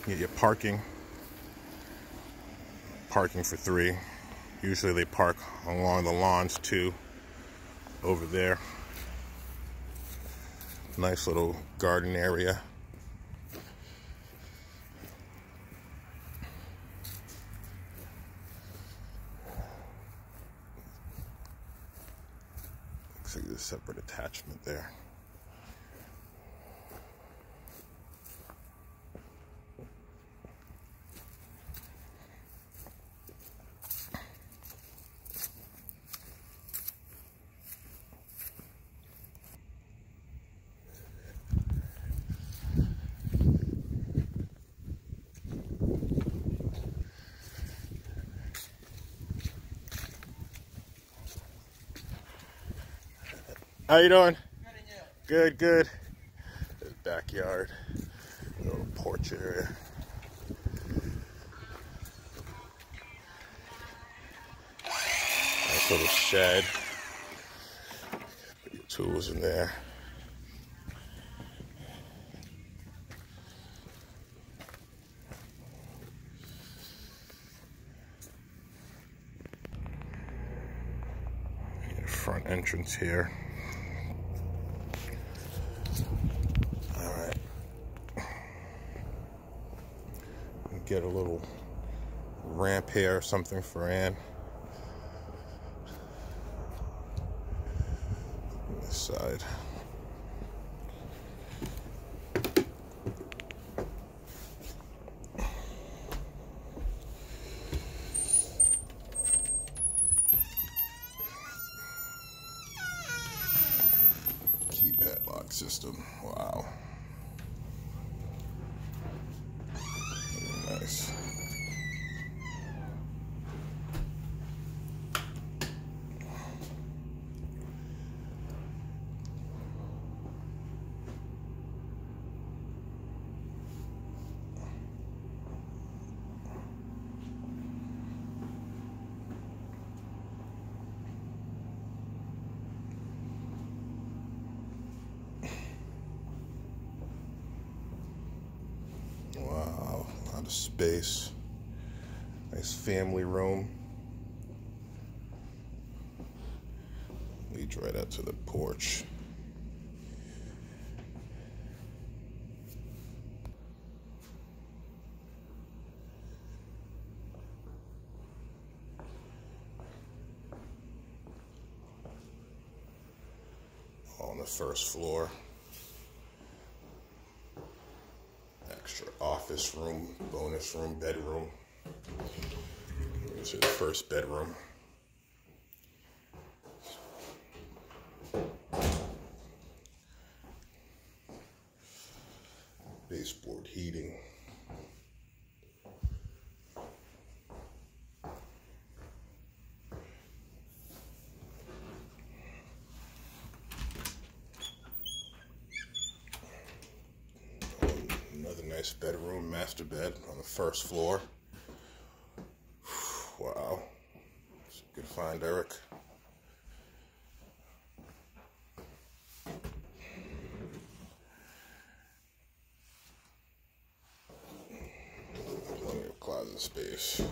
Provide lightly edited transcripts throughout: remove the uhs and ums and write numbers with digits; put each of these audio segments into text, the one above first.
You get your parking for 3. Usually they park along the lawns too, over there. Nice little garden area. Looks like there's a separate attachment there. How you doing? Good, good. This backyard, little porch area. Nice little shed. Put your tools in there. Your front entrance here. Get a little ramp here or something for Ann. This side. Keypad lock system. Wow. Nice. Wow, a lot of space. Nice family room. Leads right out to the porch. On the first floor. Extra office room, bonus room, bedroom. This is the first bedroom. Baseboard heating. Another nice bedroom, master bed on the first floor. Wow. It's a good find, Eric. Plenty of closet space.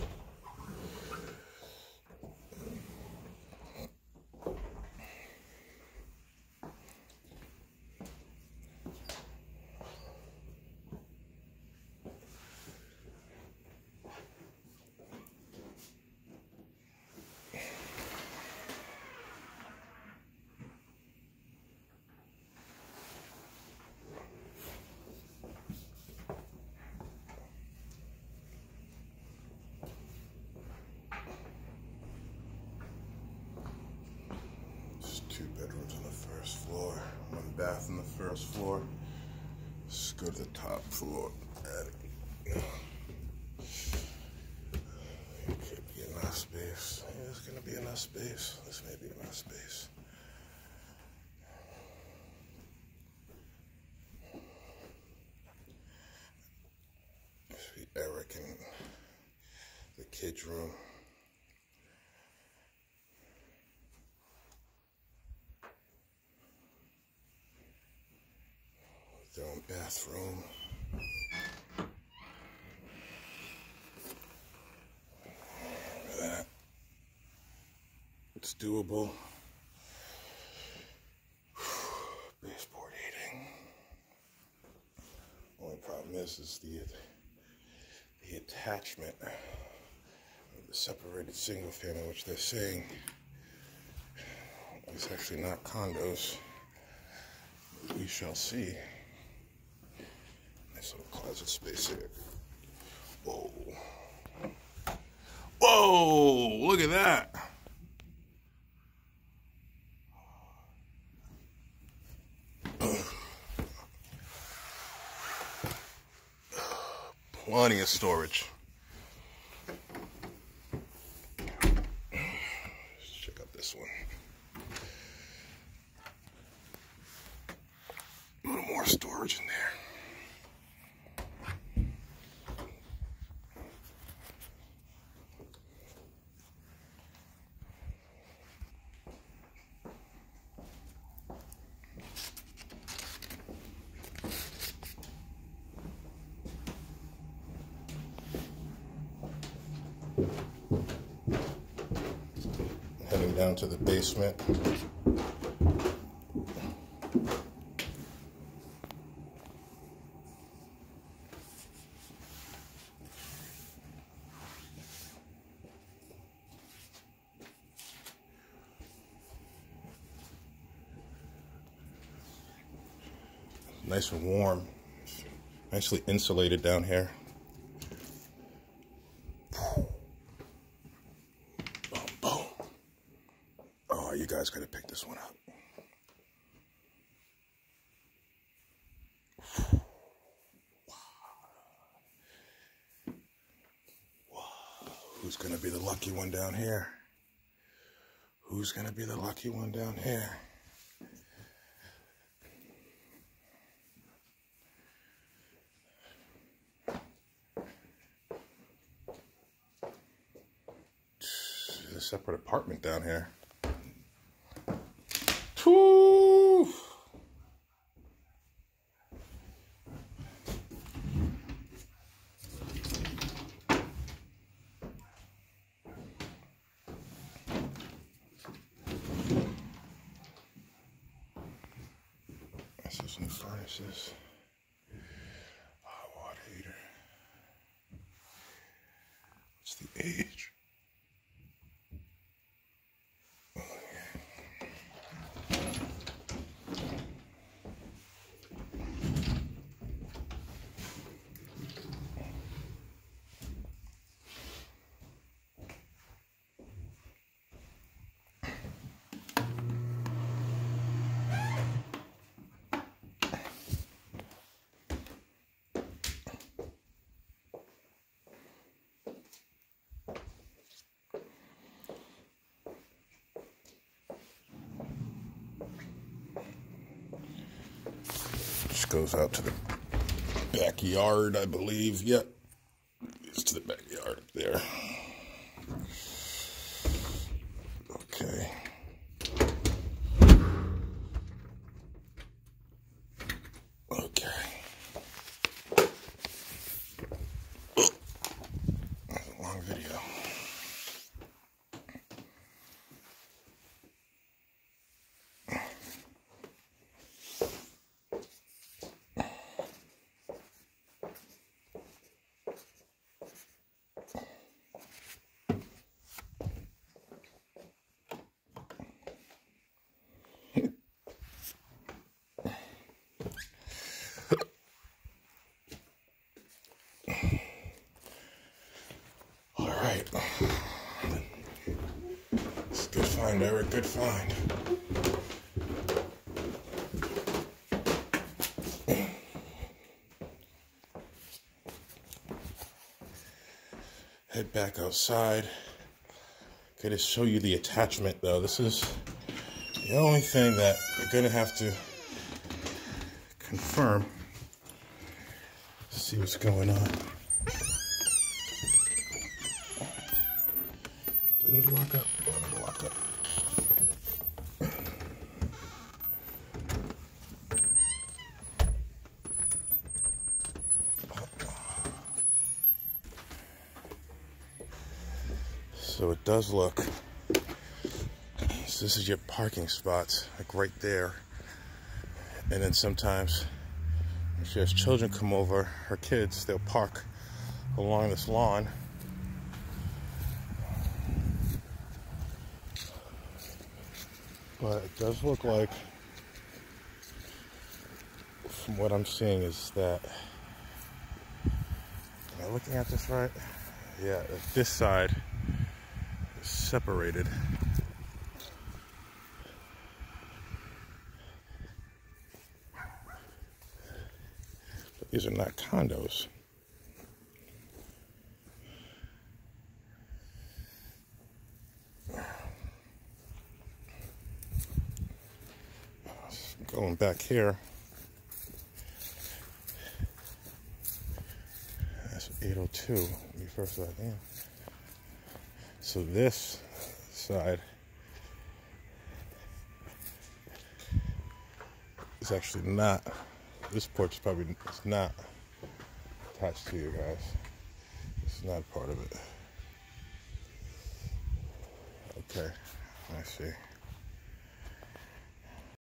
Two bedrooms on the first floor, one bath on the first floor. Let's go to the top floor. Could be enough space. Yeah, there's gonna be enough space. This may be enough space. This would be Eric and the kids' room. Their own bathroom. It's doable. Baseboard heating. Only problem is the attachment of the separated single family, which they're saying is actually not condos. We shall see. Nice little closet space here. Whoa. Whoa! Look at that! Plenty of storage. Let's check out this one. A little more storage in there. Heading down to the basement. Nice and warm. Nicely insulated down here. You guys gotta pick this one up. Wow. Who's gonna be the lucky one down here? Who's gonna be the lucky one down here? There's a separate apartment down here. Woo! This is new furnaces. Hot water heater. What's the age? Goes out to the backyard, I believe. Yep, it's to the backyard up there. Okay. Okay. That's a long video. It's a good find, Eric. Good find. Head back outside. Okay, to show you the attachment, though. This is the only thing that you're going to have to confirm. See what's going on. Do I need to lock up? Oh, I need to lock up. So it does look So this is your parking spots, like right there. And then sometimes if she has children come over, her kids, they'll park along this lawn. But it does look like, from what I'm seeing, is that, am I looking at this right? Yeah, this side is separated. But these are not condos. Going back here, that's 802 when you first got in. So this side is actually not, this porch is probably not attached to you guys. It's not part of it. Okay, I see.